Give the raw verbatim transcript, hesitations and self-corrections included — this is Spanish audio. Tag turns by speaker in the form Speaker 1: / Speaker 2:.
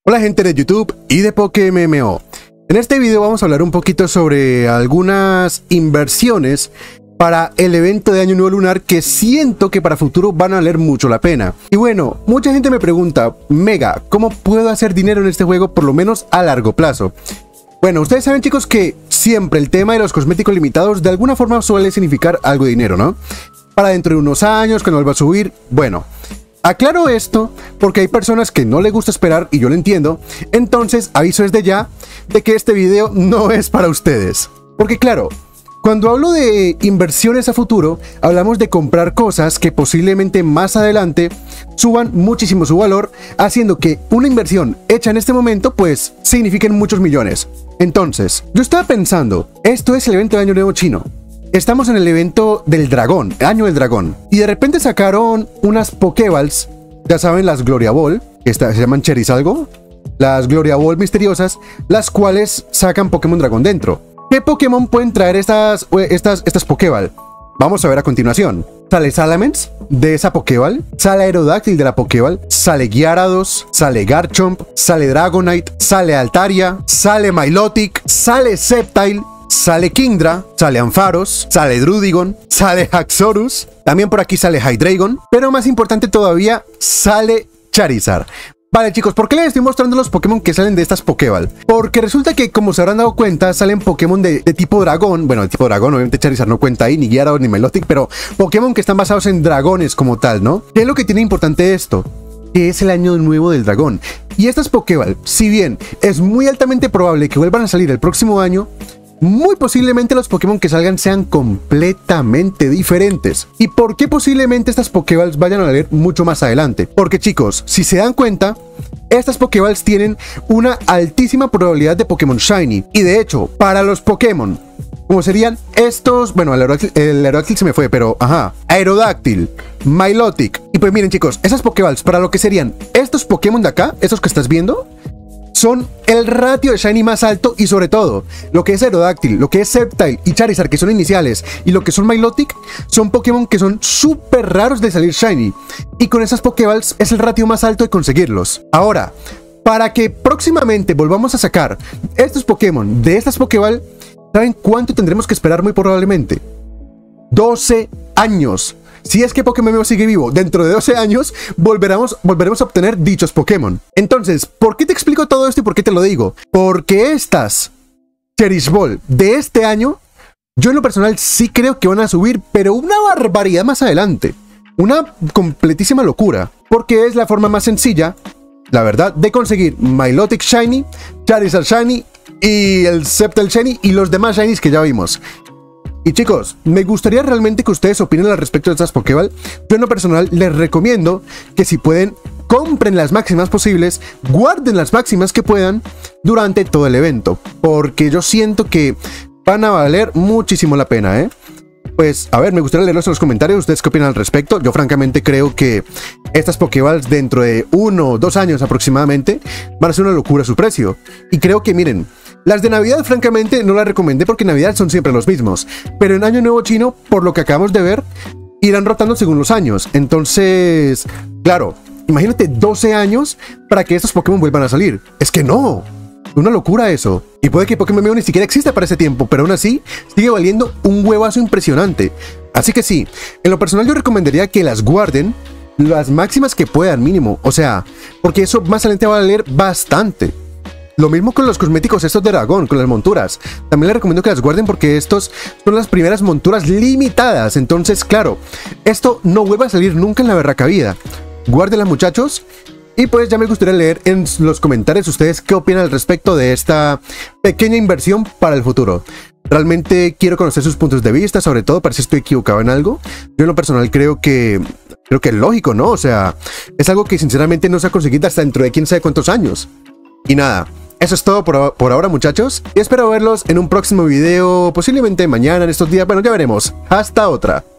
Speaker 1: Hola gente de YouTube y de PokeMMO. En este video vamos a hablar un poquito sobre algunas inversiones para el evento de Año Nuevo Lunar que siento que para futuro van a valer mucho la pena. Y bueno, mucha gente me pregunta, Mega, ¿cómo puedo hacer dinero en este juego por lo menos a largo plazo? Bueno, ustedes saben, chicos, que siempre el tema de los cosméticos limitados de alguna forma suele significar algo de dinero, ¿no? Para dentro de unos años, cuando vuelva a subir, bueno... Aclaro esto porque hay personas que no les gusta esperar y yo lo entiendo, entonces aviso desde ya de que este video no es para ustedes. Porque claro, cuando hablo de inversiones a futuro, hablamos de comprar cosas que posiblemente más adelante suban muchísimo su valor, haciendo que una inversión hecha en este momento pues signifiquen muchos millones. Entonces, yo estaba pensando, esto es el evento de Año Nuevo chino. Estamos en el evento del dragón, Año del Dragón, y de repente sacaron unas Pokéballs, ya saben, las Gloria Ball, que se llaman Cherries algo, las Gloria Ball misteriosas, las cuales sacan Pokémon Dragón dentro. ¿Qué Pokémon pueden traer estas, estas, estas Pokéball? Vamos a ver a continuación. Sale Salamence de esa Pokéball, sale Aerodactyl de la Pokéball, sale Gyarados, sale Garchomp, sale Dragonite, sale Altaria, sale Milotic, sale Sceptile, sale Kingdra, sale Ampharos, sale Druddigon, sale Haxorus, también por aquí sale Hydreigon, pero más importante todavía, sale Charizard. Vale, chicos, ¿por qué les estoy mostrando los Pokémon que salen de estas Pokéball? Porque resulta que, como se habrán dado cuenta, salen Pokémon de, de tipo dragón. Bueno, de tipo dragón, obviamente Charizard no cuenta ahí, ni Gyarados ni Milotic, pero Pokémon que están basados en dragones como tal, ¿no? ¿Qué es lo que tiene importante esto? Que es el año nuevo del dragón. Y estas Pokéball, si bien es muy altamente probable que vuelvan a salir el próximo año, muy posiblemente los Pokémon que salgan sean completamente diferentes. ¿Y por qué posiblemente estas Pokéballs vayan a valer mucho más adelante? Porque, chicos, si se dan cuenta, estas Pokéballs tienen una altísima probabilidad de Pokémon Shiny. Y de hecho, para los Pokémon, como serían estos... Bueno, el Aerodactyl, el Aerodactyl se me fue, pero... Ajá. Aerodactyl, Milotic. Y pues miren, chicos, esas Pokéballs, para lo que serían estos Pokémon de acá, estos que estás viendo, son el ratio de Shiny más alto. Y sobre todo, lo que es Aerodactyl, lo que es Sceptile y Charizard, que son iniciales, y lo que son Milotic, son Pokémon que son súper raros de salir Shiny. Y con esas Pokéballs es el ratio más alto de conseguirlos. Ahora, para que próximamente volvamos a sacar estos Pokémon de estas Pokéball, ¿saben cuánto tendremos que esperar? Muy probablemente doce años. Si es que PokeMMO sigue vivo, dentro de doce años volveremos, volveremos a obtener dichos Pokémon. Entonces, ¿por qué te explico todo esto y por qué te lo digo? Porque estas Cherries Ball de este año, yo en lo personal sí creo que van a subir, pero una barbaridad más adelante. Una completísima locura. Porque es la forma más sencilla, la verdad, de conseguir Milotic Shiny, Charizard Shiny y el Sceptile Shiny y los demás Shinies que ya vimos. Y chicos, me gustaría realmente que ustedes opinen al respecto de estas Pokéball. Yo en lo personal les recomiendo que si pueden, compren las máximas posibles, guarden las máximas que puedan durante todo el evento, porque yo siento que van a valer muchísimo la pena, ¿eh? Pues, a ver, me gustaría leerlos en los comentarios, ustedes qué opinan al respecto. Yo francamente creo que estas Pokéballs dentro de uno o dos años aproximadamente van a ser una locura su precio. Y creo que, miren, las de Navidad francamente no las recomendé porque en Navidad son siempre los mismos. Pero en Año Nuevo Chino, por lo que acabamos de ver, irán rotando según los años. Entonces, claro, imagínate doce años para que estos Pokémon vuelvan a salir. Es que no, una locura eso. Y puede que PokeMMO ni siquiera exista para ese tiempo, pero aún así sigue valiendo un huevazo impresionante. Así que sí, en lo personal yo recomendaría que las guarden las máximas que puedan mínimo. O sea, porque eso más adelante va a valer bastante. Lo mismo con los cosméticos estos de dragón, con las monturas. También les recomiendo que las guarden porque estos son las primeras monturas limitadas. Entonces, claro, esto no vuelve a salir nunca en la berraca vida. Guárdenlas, muchachos. Y pues ya me gustaría leer en los comentarios ustedes qué opinan al respecto de esta pequeña inversión para el futuro. Realmente quiero conocer sus puntos de vista, sobre todo para si estoy equivocado en algo. Yo en lo personal creo que... Creo que es lógico, ¿no? O sea, es algo que sinceramente no se ha conseguido hasta dentro de quién sabe cuántos años. Y nada, eso es todo por, por ahora, muchachos. Y espero verlos en un próximo video, posiblemente mañana, en estos días. Bueno, ya veremos. Hasta otra.